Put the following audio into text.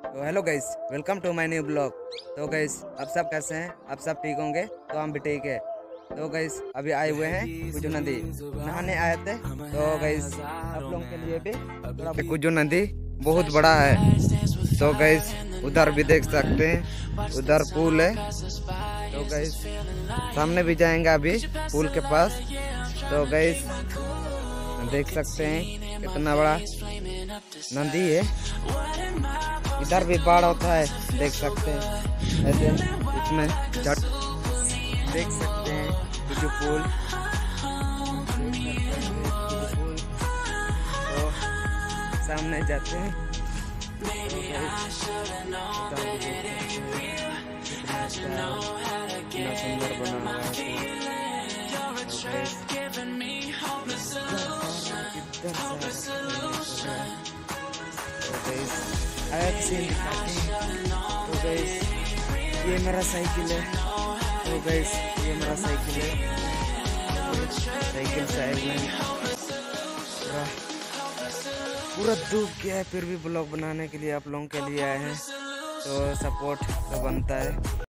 तो hello guys, welcome to my new blog. तो guys, आप सब कैसे हैं? आप सब ठीक होंगे? तो हम भी ठीक है। तो गाइस, अभी आए हुए हैं कुजू नदी, नहाने आए थे। तो गाइस, आप लोगों के लिए भी थोड़ा कुजू नदी बहुत बड़ा है। तो गाइस, उधर भी देख सकते हैं, उधर पुल है। तो गाइस, सामने भी जाएंगे अभी पुल के पास। तो गाइस, देख सकते हैं कितना बड़ा नदी है। इधर भी बाढ़ होता है, देख सकते हैं। ऐसे इसमें झट देख सकते हैं कुजू पुल। तो सामने जाते हैं। कितना सुंदर बना हुआ है। ये मेरा साइकिल है। तो गाइस, ये मेरा साइकिल है। साइकिल साइड में पूरा डूब गया है, फिर भी ब्लॉग बनाने के लिए आप लोगों के लिए आए हैं। तो सपोर्ट तो बनता है।